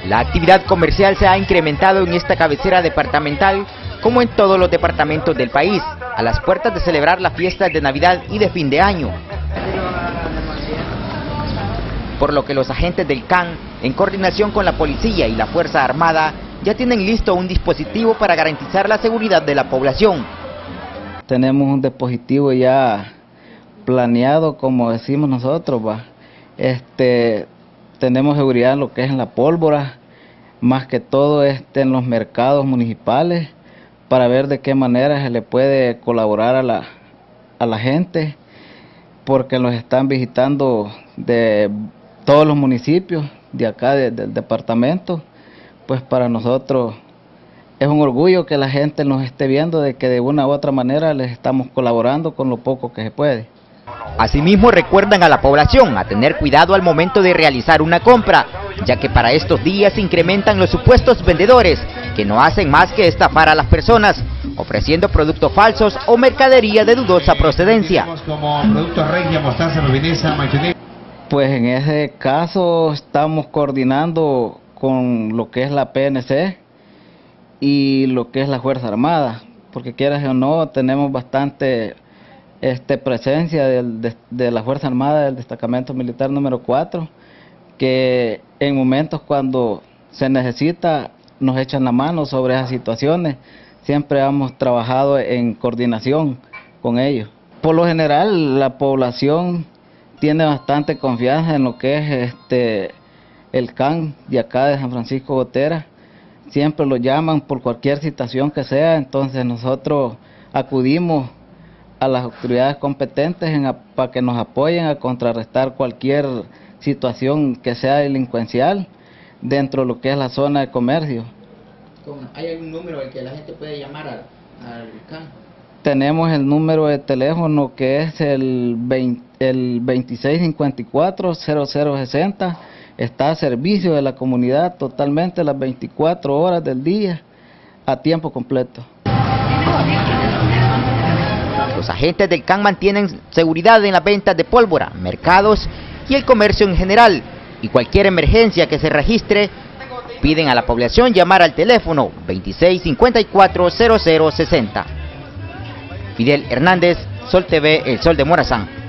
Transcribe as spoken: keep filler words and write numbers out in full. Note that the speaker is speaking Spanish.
La actividad comercial se ha incrementado en esta cabecera departamental, como en todos los departamentos del país, a las puertas de celebrar las fiestas de Navidad y de fin de año. Por lo que los agentes del C A N, en coordinación con la policía y la Fuerza Armada, ya tienen listo un dispositivo para garantizar la seguridad de la población. Tenemos un dispositivo ya planeado, como decimos nosotros, va. Este, tenemos seguridad en lo que es en la pólvora, más que todo este, en los mercados municipales, para ver de qué manera se le puede colaborar a la, a la gente, porque nos están visitando de todos los municipios de acá, de, del departamento. Pues para nosotros es un orgullo que la gente nos esté viendo de que de una u otra manera les estamos colaborando con lo poco que se puede. Asimismo, recuerdan a la población a tener cuidado al momento de realizar una compra, ya que para estos días se incrementan los supuestos vendedores, que no hacen más que estafar a las personas, ofreciendo productos falsos o mercadería de dudosa procedencia. Pues en ese caso estamos coordinando con lo que es la P N C y lo que es la Fuerza Armada, porque quieras o no, tenemos bastante este, presencia del, de, de la Fuerza Armada del Destacamento Militar número cuatro, que en momentos cuando se necesita nos echan la mano sobre esas situaciones. Siempre hemos trabajado en coordinación con ellos. Por lo general, la población tiene bastante confianza en lo que es este el C A N de acá de San Francisco Gotera. Siempre lo llaman por cualquier situación que sea, entonces nosotros acudimos a las autoridades competentes en, para que nos apoyen a contrarrestar cualquier situación que sea delincuencial dentro de lo que es la zona de comercio. ¿Hay algún número al que la gente puede llamar al, al C A N? Tenemos el número de teléfono que es el, veinte, el veintiséis cincuenta y cuatro cero cero sesenta. Está a servicio de la comunidad totalmente las veinticuatro horas del día, a tiempo completo. Los agentes del C A N mantienen seguridad en las ventas de pólvora, mercados y el comercio en general, y cualquier emergencia que se registre, piden a la población llamar al teléfono veintiséis cincuenta y cuatro cero cero sesenta. Fidel Hernández, Sol T V, El Sol de Morazán.